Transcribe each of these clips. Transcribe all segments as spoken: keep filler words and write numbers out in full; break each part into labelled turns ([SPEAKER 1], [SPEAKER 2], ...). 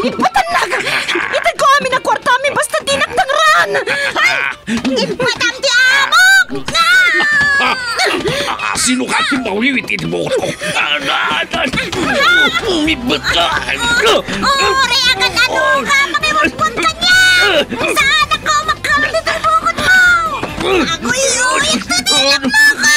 [SPEAKER 1] Ipatanag! Itag ko amin ang kwarta amin basta dinagdangran! Ay! Ipatam di amok!
[SPEAKER 2] Sino ka timawiwit mo ko? Umibot ka!
[SPEAKER 1] Uri agad ano ka! Mabiwagpon ka niya! Saan ako magkamit ang bukod mo? Ako iuwit na nilak mo ka!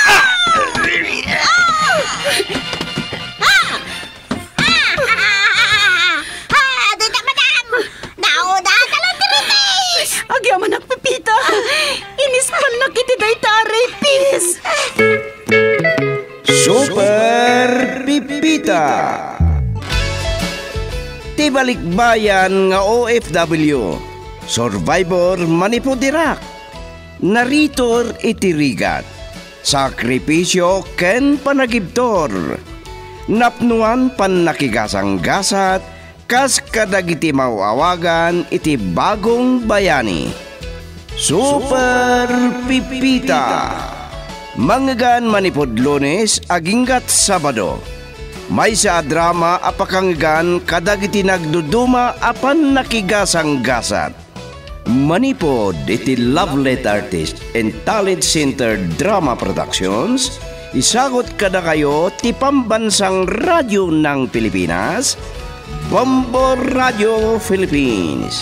[SPEAKER 1] Agyaman nagpipita. Inispan na kiti day taray, pis.
[SPEAKER 3] Super Pipita. Tibalikbayan nga O F W. Survivor manipudirak. Naritor itirigat. Sakripisyo ken panagibtor. Napnuan pan nakigasang-gasat. Kas kadagiti mawawagan iti bagong bayani. Super Pipita. Manggan manipod Lunes aginggat Sabado. May sa drama apakanggan kadagiti nagduduma apan nakigasang-gasat. Manipod iti Lovelet Artist and Talent Center Drama Productions. Isagot kada kayo ti pambansang radyo ng Pilipinas, Bombo Radio Philippines.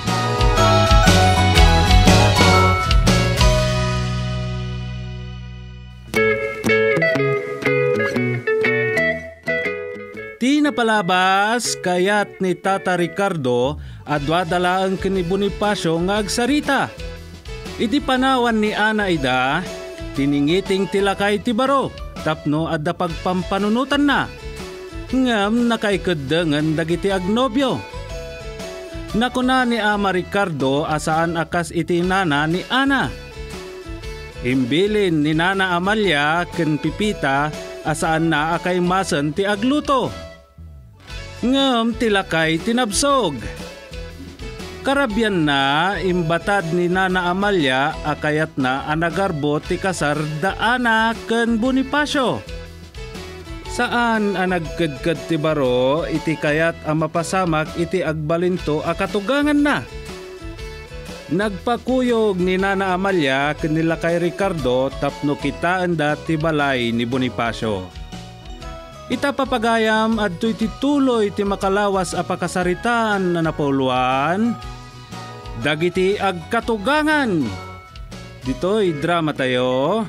[SPEAKER 4] Ti napalabas kayat ni Tata Ricardo adwa dalaang kini Bonifacio nga agsarita. Iti panawan ni Ana ida, tiningiting tilakay ti baro, tapno adda pagpampanunutan na. Ngam nakaikaddangan dagiti agnobyo. Nakuna ni Ama Ricardo asaan akas iti nana ni Ana. Imbilin ni Nana Amalia ken Pipita asaan na akay masen ti agluto. Ngam tilakay tinabsog. Karabyan na imbatad ni Nana Amalia akayat na anagarbo ti kasar da Ana ken Bonifacio. Saan ang nagkadkad ti baro iti kayat ang mapasamak iti agbalinto a katugangan na. Nagpakuyog ni Nana Amalia kanila kay Ricardo tapno kitaan da ti balay ni Bonifacio. Ita papagayam adto'y tituloy ti makalawas a pakasaritaan na napuluan. Dagiti agkatugangan. Dito'y drama tayo.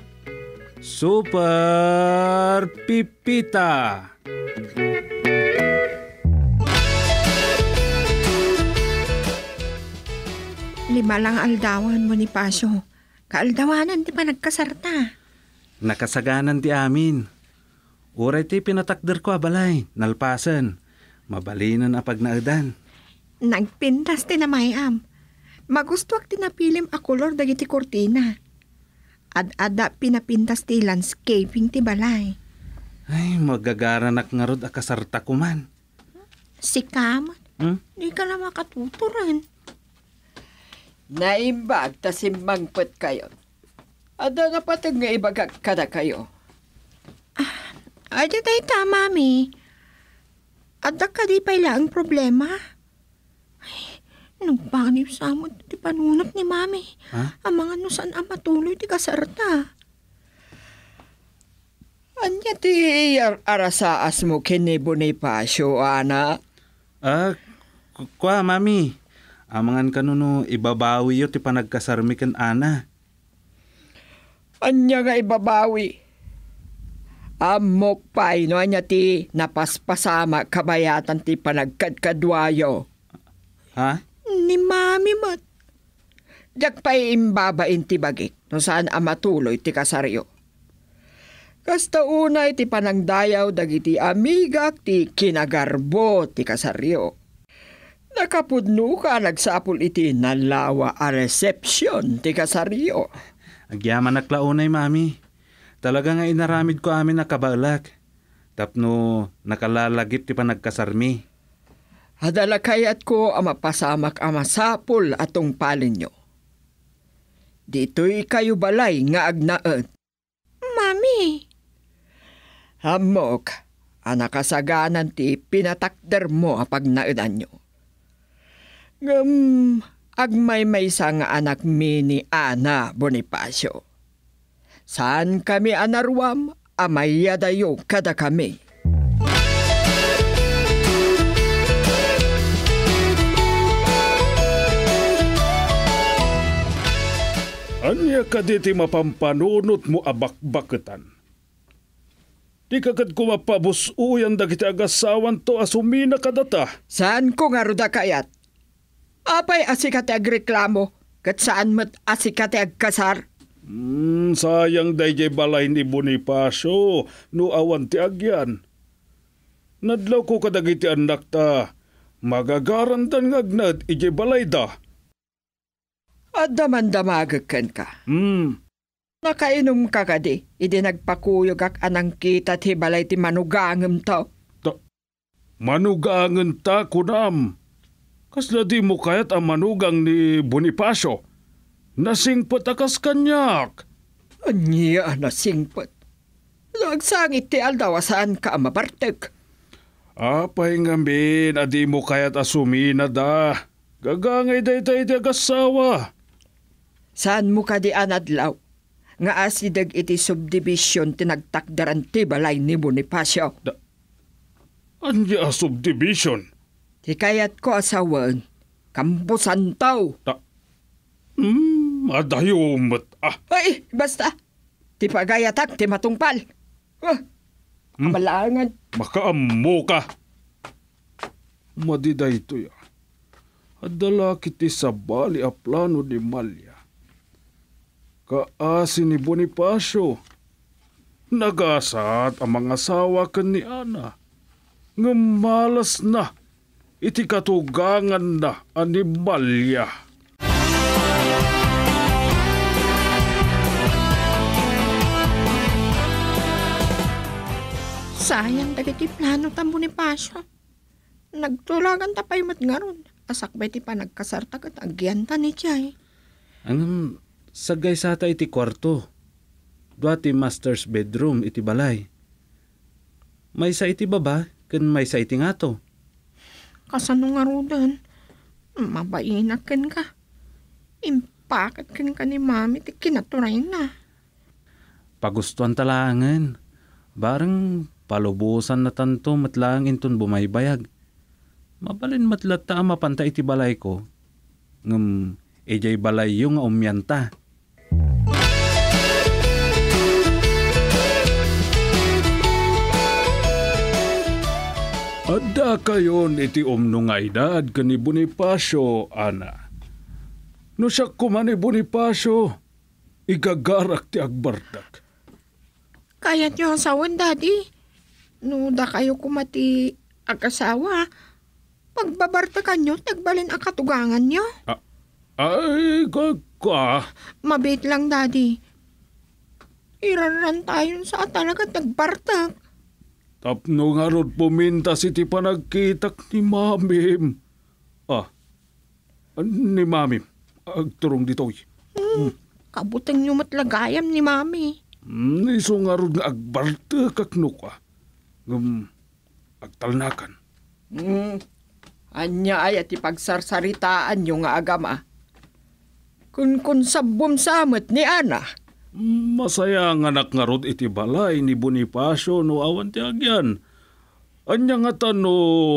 [SPEAKER 4] Super Pipita.
[SPEAKER 5] Lima lang aldawan, Bonifacio. Kaaldawanan di pa nagkasarta.
[SPEAKER 4] Nakasaganan ti amin. Uray ti pinatakder ko abalay, nalpasan. Mabalinan apag naadan.
[SPEAKER 5] Nagpintas ti na mayam. Magustuak ti napilim a kolor dagiti kortina. Ad-ada pinapintas ti landscaping ti balay.
[SPEAKER 4] Ay, magagaranak nga rod akasarta ko man.
[SPEAKER 5] Si Kam,
[SPEAKER 4] Hmm?
[SPEAKER 5] di ka na makatuturan.
[SPEAKER 6] Naimbag ta simbangpet kayo. Ada na patag nga ibagak kada kayo.
[SPEAKER 5] Ada tayo ta, mami. Ada ka di pala ang problema. Ay, nagpanip sa mo ti panunot ni mami.
[SPEAKER 4] Ha?
[SPEAKER 5] Ang mga nusan ang matuloy ti kasarta.
[SPEAKER 6] Anya ti arasaas mo kini Bonifacio, Ana?
[SPEAKER 4] Ah, k- kwa mami. Amangan kanuno ibabawi yo ti panagkasarmi ken Ana.
[SPEAKER 6] Anya nga ibabawi? Amok pay no anya ti napaspasama kabayatan ti panagkadkadwayo.
[SPEAKER 4] Ha?
[SPEAKER 5] Ni mami mat.
[SPEAKER 6] Diyak pa'y imbabain ti bagik no saan amatuloy ti kasaryo. Kasta unay ti panangdayaw dagiti amigak ti kinagarbo ti kasaryo. Nakapudno ka nagsapul iti nalawa a reception ti kasaryo.
[SPEAKER 4] Agyaman naklaunay mami. Talaga nga inaramid ko amin nakabalak. Tapno nakalalagip ti panagkasarmi.
[SPEAKER 6] Hadala kayat ko ang mapasamak ang masapul atong palin nyo. Dito'y kayo balay nga agnaet.
[SPEAKER 5] Mami.
[SPEAKER 6] Hamok, ang nakasaganan ti pinatakder mo apag naedan nyo. Ngam, agmay may nga anak mi ni Ana Bonifacio. Saan kami anarwam, amay yadayo kada kami.
[SPEAKER 4] Anya ka di ti mapampanunot mo abak-baketan. Di kagad ko mapabusuyan dagiti agasawan to asumina kadata.
[SPEAKER 6] Saan ko nga ruda kayat? Apay asikate agreklamo, kat saan mat asikate agkasar?
[SPEAKER 4] Hmm, sayang dayjay balay ni Bonifacio, no awan ti agyan. Nadlaw ko kadagiti anak ta, magagarantan ngagnad ijay balay da.
[SPEAKER 6] At damandamagakan ka.
[SPEAKER 4] Hmm,
[SPEAKER 6] Nakainom ka kadi, idi nagpakuyog ak anang kita ti balay ti manugangem to.
[SPEAKER 4] manugangan ta kunam. Kasla di mo kayat ang manugang ni Bonifacio. Nasingpot akas kanyak.
[SPEAKER 6] Anya na singpot. Lagsangit ti aldawasaan ka mabartek.
[SPEAKER 4] Apay ngambin, adi mo kayat asumina da. Gagangay day day di agasawa.
[SPEAKER 6] Saan mo ka di anadlaw? Nga asidag iti subdivision tinagtakdaran ti balay ni Bonifacio.
[SPEAKER 4] Anya subdivision?
[SPEAKER 6] Ti kayat ko asawan, kampusan tao.
[SPEAKER 4] Hmm, adayumat ah.
[SPEAKER 6] Ay, basta. Ti pagayatak, ti matungpal. Ah,
[SPEAKER 4] Hmm?
[SPEAKER 6] Malangan.
[SPEAKER 4] Makaammo ka. Madiday ito ya. Adala kiti sa bali a plano ni Malia. Kaasi ni Bonifacio. Nagasat ang mga asawa kan ni Ana. Ngamalas na. Iti katugangan na ani Malia.
[SPEAKER 5] Sayang dagiti plano tam Bonifacio. Nagtulagan ta pay matngaron. Asakbay ti pa nagkasarta kat agyan ta ni Chay.
[SPEAKER 4] Ang sagay sata iti kwarto. Dua ti master's bedroom iti balay. May sa iti baba, ken may sa iti ngato.
[SPEAKER 5] Kasano nga rudan? Mabainak ken ka. Impakat ken ka ni mami ti kinaturay na.
[SPEAKER 4] Pagustuhan talangan. Barang palubusan na tanto matlang inton bumaybayag. Mabalin matlata ang mapanta iti balay ko. Ngam, ejay balay yung umyanta. Adda kayon iti umnungay dad kani Bonifacio, Ana. No siya kuman ni Bonifacio, igagarak ti agbardak.
[SPEAKER 5] Kayat nyo asawan, daddy. No da kayo kumati ag-asawa. Pagbabartakan nyo, tagbalin ang katugangan nyo.
[SPEAKER 4] Ay, kaka.
[SPEAKER 5] Mabit lang, daddy. Iraran tayo sa talaga tagbartak.
[SPEAKER 4] Tapno nga rod pumintas iti panagkitak ni Mamim. Ah, ni Mamim. Agturong ditoy.
[SPEAKER 5] Hmm, kabutang nyo matlagayam ni mami.
[SPEAKER 4] Hmm, iso nga rod nga agbarta kaknuka. Ngam, agtalnakan.
[SPEAKER 6] Hmm. Anya ay at ipagsarsaritaan nyo nga agama. Kun kun sabom samot ni Ana.
[SPEAKER 4] Masaya ang anak nga rod iti balay ni Bonifacio no awan ti agyan. Anya nga tano,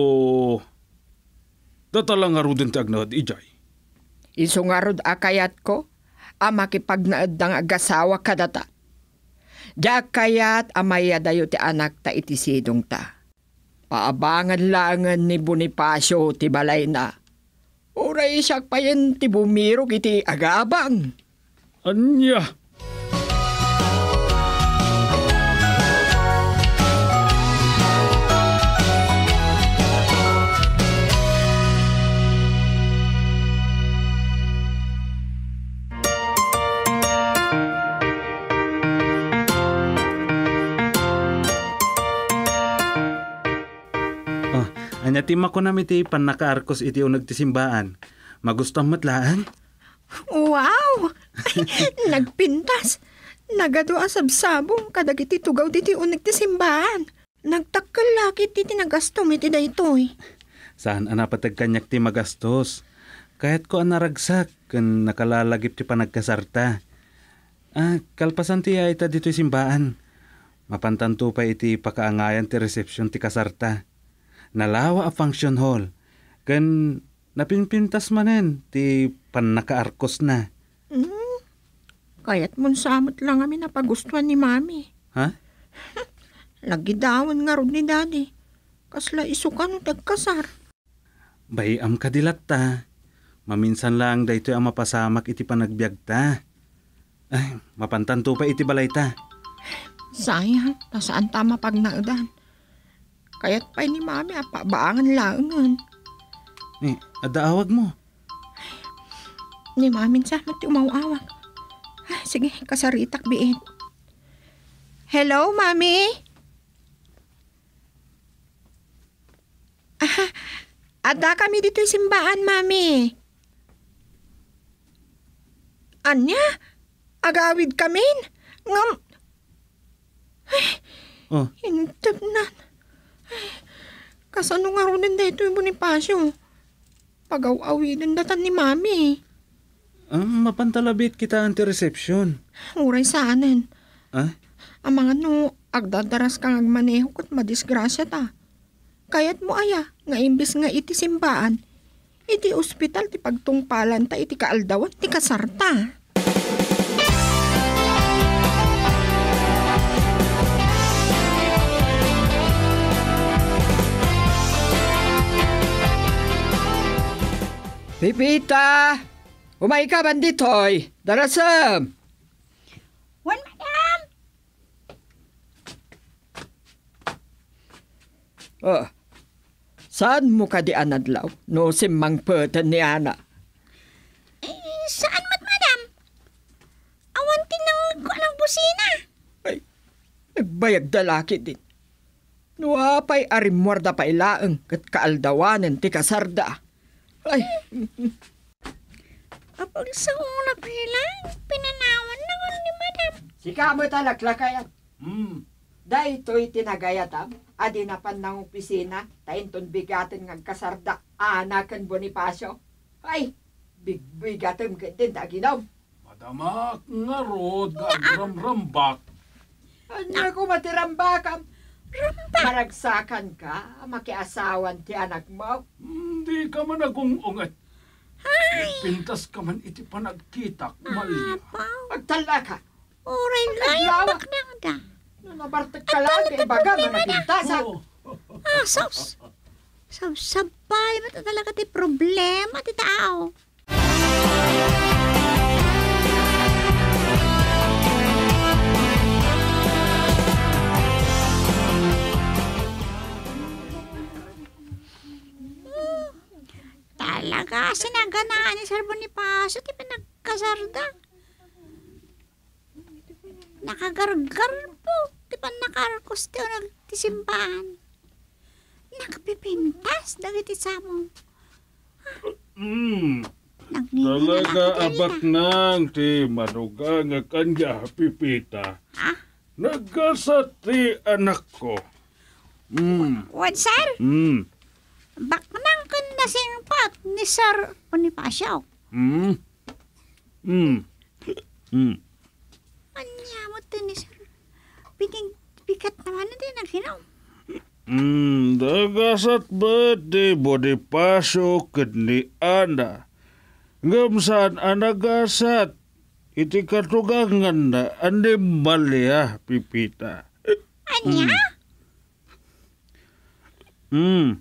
[SPEAKER 4] datala nga rod ti agnad ijay.
[SPEAKER 6] Iso nga rod akayat ko, ama kipagnaad ng agasawa kadata. Diya kayat amaya dayo ti anak ta iti sidong ta. Paabangan langan ni Bonifacio ti balay na. Uray siyak pa yan ti bumirog iti agabang.
[SPEAKER 4] Anya? Anya tima ko namin ti panakaarkos iti unag ti simbaan. Magustuhan matlaan?
[SPEAKER 5] Wow! Nagpintas. Nagado asabsabong kadagiti tugaw diti unig ti simbahan. Nagtakkel laki ti tinagastom iti daytoy.
[SPEAKER 4] Saan anapatag kanyak ti magastos? kahit ko ang naragsak, kan nakalalagip ti panagkasarta. Ah, kalpasan ti ay ita dito simbaan. Mapantanto pa iti pakaangayan ti reception ti kasarta. Nalawa a function hall. Kan napinpintas manen ti panakaarkos na.
[SPEAKER 5] Hmm, kaya't mon samot lang kami napagustuhan ni Mami.
[SPEAKER 4] Ha?
[SPEAKER 5] Lagi dawan nga ron ni Daddy. Kasla isukan o tagkasar.
[SPEAKER 4] Bayam kadilat ta. Maminsan lang dayto ang mapasamak iti panagbiag ta. Ay, mapantanto pa iti balay ta.
[SPEAKER 5] Sayang, nasaan tama pag naudan. Kaya't pa'y ni Mami apabaangan laangan.
[SPEAKER 4] Eh, ada awag mo.
[SPEAKER 5] Ni Mami sa mati umawawag. Ah, sige, kasaritak biit. Hello, Mami? Ah, ada kami dito yung simbaan, Mami. Anya? Agawid kamin? Ngam... Ay,
[SPEAKER 4] Oh,
[SPEAKER 5] hintap na. Ay, kasano nga rin na ito yung Bonifacio? Pag-aw-awin datan ni Mami.
[SPEAKER 4] ang mapantalabit kita anti-reception.
[SPEAKER 5] Uray saanan.
[SPEAKER 4] Ah?
[SPEAKER 5] Ang mga no, agdadaras kang agmaneho kat madisgrasya ta. Kaya't mo aya, nga imbis nga iti simbaan, iti ospital ti pagtungpalan ta iti kaaldawan ti kasarta.
[SPEAKER 6] Pipita! Umay ka banditoy! Darasam!
[SPEAKER 1] Wan, madam!
[SPEAKER 6] Oh, saan mo ka di anadlaw? No simmang peten ni Ana.
[SPEAKER 1] Eh, saan mat, madam? Awan tinang ko ng busina.
[SPEAKER 6] Ay, nagbayag dalaki din. Nuapay arimwarda pa ilaang kat kaaldawanan ti kasarda. Ay,
[SPEAKER 1] Apag sa una pa ilang, pinanawan na ko ni madam.
[SPEAKER 6] sika mo talaklakayan. Hmm. Dahito'y tinagayatam, adi na pan ng opisina, tainton bigatin ng kasarda, anakan Bonifacio. Ay, bigbigatin ka din, taginom.
[SPEAKER 2] Madamak nga rod, agram-rambak.
[SPEAKER 6] Ano ko matirambakam? Maragsakan ka, makiasawan ti anak mo.
[SPEAKER 2] Hindi ka man akong ungat. Pintas ka man iti panagkitak, Malia.
[SPEAKER 6] Magtala ka.
[SPEAKER 1] Uray
[SPEAKER 6] Naglawak.
[SPEAKER 1] layak na da.
[SPEAKER 6] No, nabartak ka lang, kay baga nga napintasan.
[SPEAKER 2] Oh,
[SPEAKER 1] Ah, sos. So, sabay mo talaga ti problema ti tao. Talaga, sinaganaan ni Sir Bonifacio, ti pinagkasarda. Nakagargar po, ti panakarkos ti o nagtisimbahan. Nakapipintas, dagiti samo.
[SPEAKER 2] Hmm.
[SPEAKER 1] Nagninila
[SPEAKER 2] Talaga
[SPEAKER 1] ako
[SPEAKER 2] abak
[SPEAKER 1] kanila.
[SPEAKER 2] nang ti manuga nga kanya, Pipita.
[SPEAKER 1] Ah,
[SPEAKER 2] Nagkasat ti anak ko. Hmm.
[SPEAKER 1] what, sir?
[SPEAKER 2] Hmm.
[SPEAKER 1] Baknang kan nasingpat ni Sir Bonifacio.
[SPEAKER 2] Hmm. Hmm. Hmm.
[SPEAKER 1] Anya mo to ni Sir. Pinig, pikat naman na din ang hinom.
[SPEAKER 2] Hmm. Nagasat ba ti Bonifacio ket ni Ana? Ngam saan anagasat? Iti katugangan na animal ya, Pipita.
[SPEAKER 1] Anya?
[SPEAKER 2] Hmm.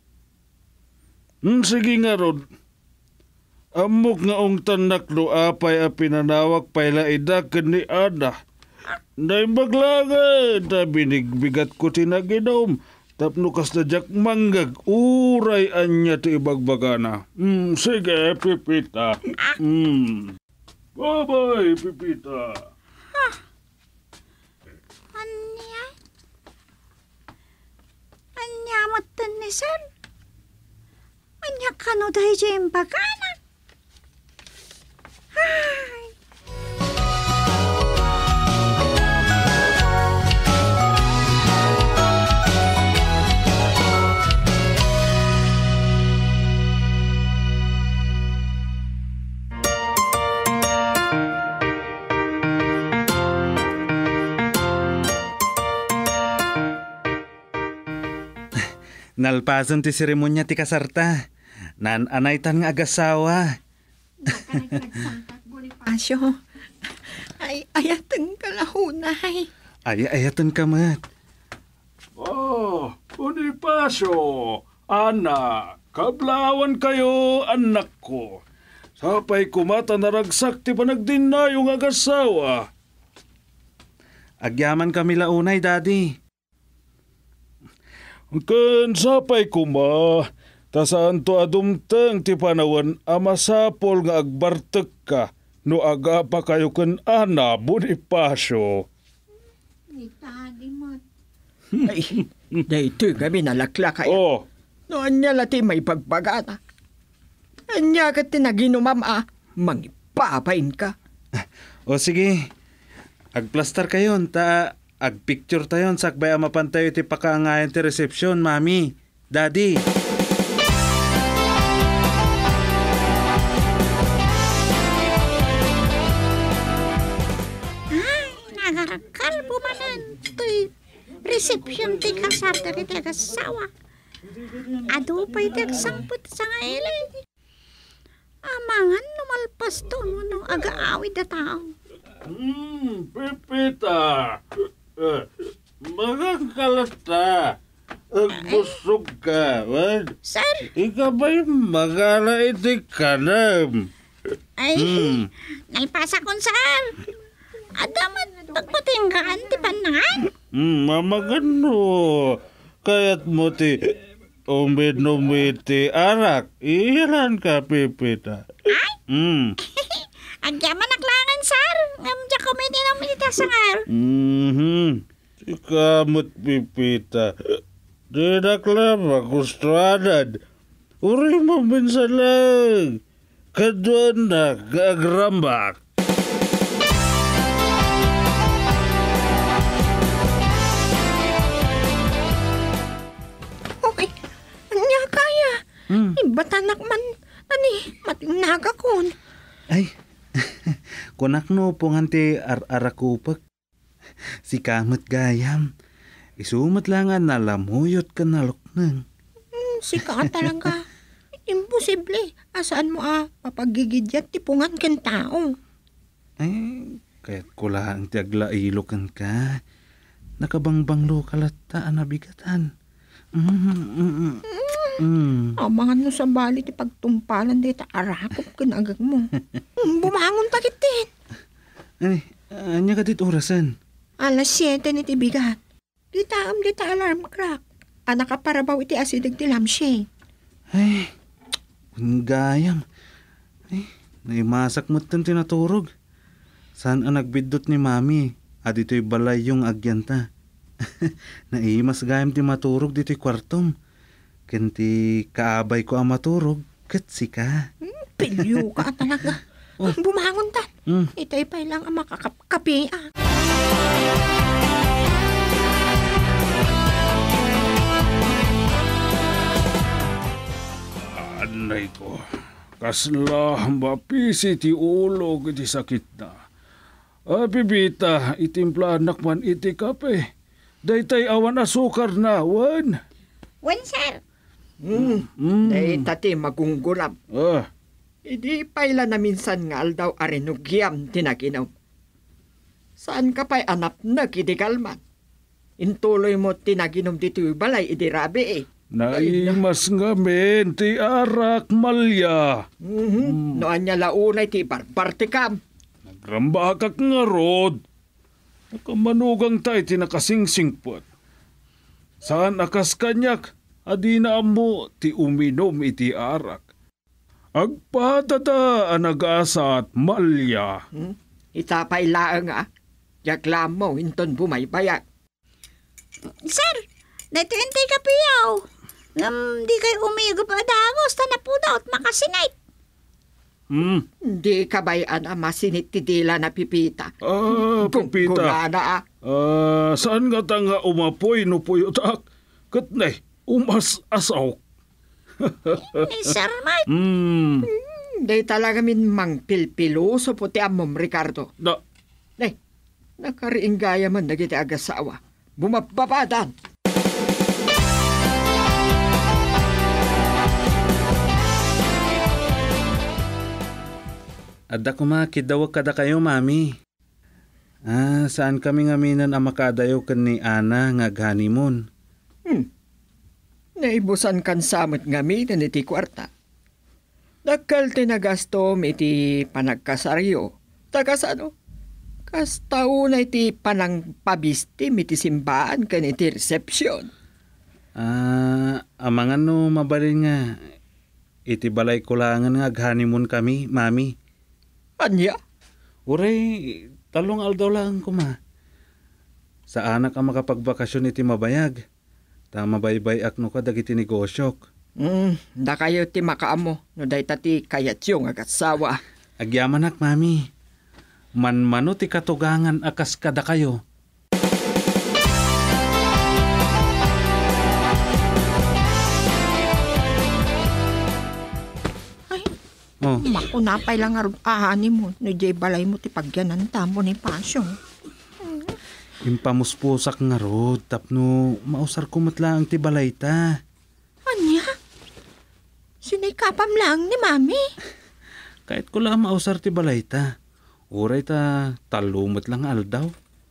[SPEAKER 2] Hmm, sige nga rod. Amok nga ong tanak no apay a pinanawak pay laida ken ni Ana. Nay maglangan, ta binigbigat ko tinaginom. Tapno kas na jak manggag, uray anya ti ibagbagana. Hmm, sige, Pipita. Hmm. Bye-bye, Pipita.
[SPEAKER 1] Anya? Anya mo to ni Sir. Anya ka no dahil dyan bagana. Ay.
[SPEAKER 4] Nalpasan ti seremonya ti kasarta. Nan anaytan nga agasawa.
[SPEAKER 5] Bonifacio, ay ayateng kalahunay.
[SPEAKER 4] Ay, ayatan ka mat.
[SPEAKER 2] Oh, Bonifacio, anak, kablawan kayo, anak ko. Sapay kumata naragsak ti panagdinayong agasawa.
[SPEAKER 4] Agyaman kami launay, daddy.
[SPEAKER 2] Ken sapay kuma, tasaan to adumteng ti panawan amasapol nga agbartek ka, no aga pa kayo ken ana, Bonifacio.
[SPEAKER 6] Ay, dahito kami nalakla kaya.
[SPEAKER 2] Oh,
[SPEAKER 6] Noon niya lati may pagbagata. Anya ka tinaginumam ah, mangipapain ka.
[SPEAKER 4] O sige, agplastar kayon, ta agpicture tayon, sakbay amapan tayo ti pakaangayan ti resepsyon, mami, daddy.
[SPEAKER 1] Nagakalbo manan. To'y resepsyon ti kasarta ti agasawa. Ado pa'y tagsangpot sa ngayon. Amangan numalpas to no aga-awid na tao.
[SPEAKER 2] hmm, Pipita. Uh, Magang kalata. Agbusog ka, wad.
[SPEAKER 1] Sir,
[SPEAKER 2] Ika ba'y magala iti kanam?
[SPEAKER 1] ay,
[SPEAKER 2] Hmm.
[SPEAKER 1] naipasa kon sir. Adamat pagpatinggaan ti panangan.
[SPEAKER 2] Hmm, mamagano. Kaya't mo ti umid-umid ti arak. Iyalan ka, Pipita.
[SPEAKER 1] Ay,
[SPEAKER 2] Hmm.
[SPEAKER 1] agyaman naklangan sir. Ngamdya kami dinamita sa ngar.
[SPEAKER 2] Mhm. Ikamot, Pipita. Di naklama, kustranan. Uri mo minsan lang. Kaduan na, gagrambak.
[SPEAKER 5] Okay, anya kaya.
[SPEAKER 4] Hmm.
[SPEAKER 5] Ibatanak man, ani, matingnaga kon.
[SPEAKER 4] Ay, kunak no pungan ti ar-arakupak. Si kamot gayam. Isumat lang nga nalamuyot ka naluknang.
[SPEAKER 5] Hmm, si ka talaga. Imposible. Asaan mo ah, papagigidyat tipungan ken tao.
[SPEAKER 4] Ay, kaya't kulang ti aglailokan ka. Nakabangbanglo kalata nabigatan. Mm, mm, mm, mm.
[SPEAKER 5] Amangan mo sa bali ti pagtumpalan dito arakop kinagag mo. Hmm, bumangon takit din.
[SPEAKER 4] Ay, anya ka dit orasan?
[SPEAKER 5] Alas siyete ni ti bigat. Di taam di ta alarm clock. Anak ka para baw iti asidag ti lamsye.
[SPEAKER 4] Ay, kung gayam. Ay, naimasak mo itong tinaturog. Saan ang nagbidot ni mami? At dito'y balay yung agyanta. Naimas gayam ti maturog dito'y kwartom. Kanti kaabay ko ang maturog, katsi ka.
[SPEAKER 5] Hmm, pilyo ka talaga. Bumangon ta.
[SPEAKER 4] Hmm.
[SPEAKER 5] Ito'y pa lang ang makakapi ah.
[SPEAKER 2] Anay ko. Kasla mapisi ti ulo iti sakit na. Ah, Pipita, itimpla anak man iti kape. Daytay awan asukar na, wan.
[SPEAKER 1] Wen sir,
[SPEAKER 6] Hmm,
[SPEAKER 2] Mm.
[SPEAKER 6] dahi tati magunggulam.
[SPEAKER 2] Ah,
[SPEAKER 6] Idi paila na minsan nga aldaw arinugyam tinaginaw. Saan ka pa'y anap na kidikalman? Intuloy mo tinaginom dito yung balay, idi rabi eh.
[SPEAKER 2] naimas nga men ti arak malya.
[SPEAKER 6] Mhm. Noan niya launay ti barbartikam.
[SPEAKER 2] Nagrambakak nga rod. Nakamanugang tayo ti nakasingsingpot. Saan akas kanyak, adina mo ti uminom iti arak. Agpatada ang nag-asa at malya.
[SPEAKER 6] Hmm? Itapay laang ah. Yaklam mo, hinton bumaybayak.
[SPEAKER 1] sir, dito yung tika piyaw. Ngam, di kayo umigo pa dagos, tanapudot, makasinay.
[SPEAKER 2] Hmm.
[SPEAKER 6] Hindi kabayan ang masinit ti dila na pipita.
[SPEAKER 2] Ah, Pipita.
[SPEAKER 6] Gulana ah.
[SPEAKER 2] Ah, saan nga ta nga umapoy no puyotak? Katnay, umas asaw.
[SPEAKER 1] Ni Sir Mike.
[SPEAKER 2] Hmm.
[SPEAKER 6] Hindi talaga min mang pilpiloso puti amom, Ricardo.
[SPEAKER 2] Na,
[SPEAKER 6] Day, nakariing gaya man nagiti agasawa. Bumababadan.
[SPEAKER 4] Adda kumakidawag kada kayo, mami. Ah, saan kami ngaminan ang makadayo kan ni Ana nga honeymoon?
[SPEAKER 6] Hmm. Naibusan kan samot ngami na iti kwarta. Dakal tinagastom iti panagkasaryo. Tagas ano? Kas tao na iti panang pabistim iti simbaan kan iti reception.
[SPEAKER 4] Ah, amangan no mabalin nga. Iti balay kulangan nga honeymoon kami, mami.
[SPEAKER 6] Anya?
[SPEAKER 4] Uray, talong aldaw lang ko ma. Sa anak ang makapagbakasyon iti mabayag. Ta mabaybay-ak no ka dagiti negosyok.
[SPEAKER 6] Hmm, da kayo ti makaamo. No day tati kayat yung agatsawa.
[SPEAKER 4] Agyaman ak, mami. Manmano ti katugangan akas kada kayo.
[SPEAKER 5] Ay,
[SPEAKER 4] Oh,
[SPEAKER 5] makunapay lang nga ahani mo. No jay balay mo ti pagyanan tamo ni Pasyo.
[SPEAKER 4] impamuspusak nga rod. Tapno, mausar kumatlaang ti balay ta.
[SPEAKER 5] Anya? Sinikapam lang ni Mami.
[SPEAKER 4] Kahit ko lang mausar ti balay ta. Uray ta, talumot lang aldaw.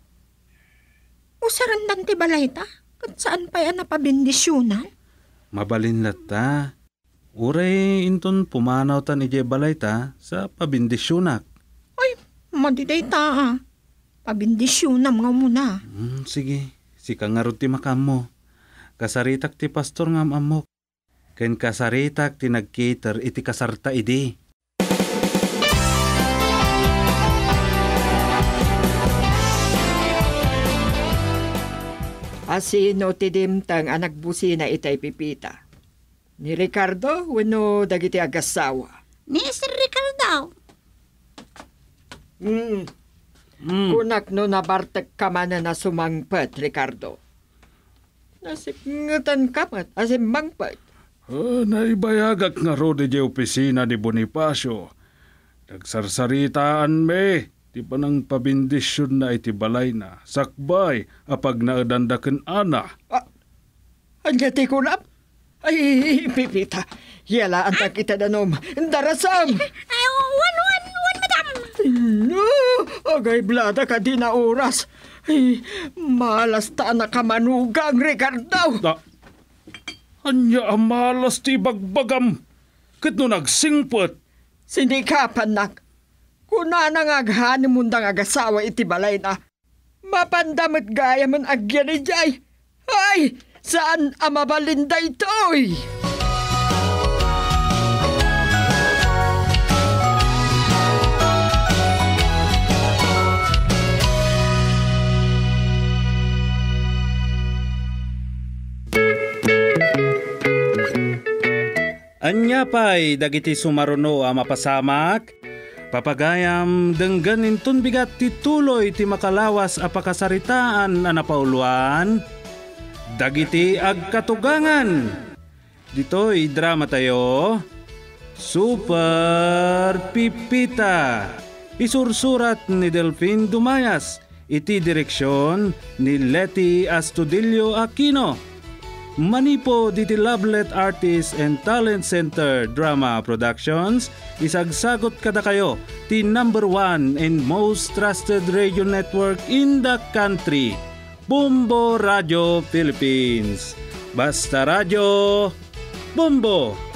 [SPEAKER 5] Usaran dan ti balay ta. Kat saan pa yan napabindisyonan?
[SPEAKER 4] Mabalin ta. Uray inton pumanaw ta ni Jay balay ta sa pabindisyonak.
[SPEAKER 5] Ay, madiday ta ah. Pabindisyonan nga muna.
[SPEAKER 4] Hmm, sige, sika nga rod ti makam mo. Kasaritak ti pastor nga amok. Ken kasaritak ti nagcater iti kasarta idi.
[SPEAKER 6] Asino ti dimtang anak busina itay pipita. Ni Ricardo, wano dagiti agasawa.
[SPEAKER 1] Ni Sir Ricardo.
[SPEAKER 6] Hmm.
[SPEAKER 4] Hmm.
[SPEAKER 6] Kunak no nabartek ka man na sumangpet, Ricardo. Nasikngatan ka man, asim mangpet.
[SPEAKER 2] Ah, naibayagak nga ro di opisina ni Bonifacio. Nagsarsaritaan me, di pa nang pabindisyon na iti balay na. Sakbay, apag naadandaken ana.
[SPEAKER 6] Ah, anya ti kunap? Ay, pipita. Yala ang takita danom. Darasam!
[SPEAKER 1] Ay, wan, wan, wan, madam.
[SPEAKER 6] No, agay blada ka di na oras. Ay, malas ta na kamanugang, Ricardo.
[SPEAKER 2] Da, anya ang malas ti bagbagam. Kat no nagsingpot.
[SPEAKER 6] Sinikapan nak. Kuna nang aghan mundang agasawa iti balay na. Mapandamit gaya man agyan ni Jay. Ay, saan ang mabalinda ito'y?
[SPEAKER 4] Anya pa'y dagiti sumaruno a mapasamak, papagayam denggan intun bigat ti tuloy ti makalawas a pakasaritaan a napauluan, dagiti agkatugangan. Dito'y drama tayo, Super Pipita. Isursurat ni Delphine Dumayas, iti direksyon ni Leti Astudillo Aquino. Manipo diti Lovelet Artists and Talent Center Drama Productions, isagsagot kada kayo ti number one and most trusted radio network in the country, Bumbo Radio Philippines. Basta Radio, Bumbo!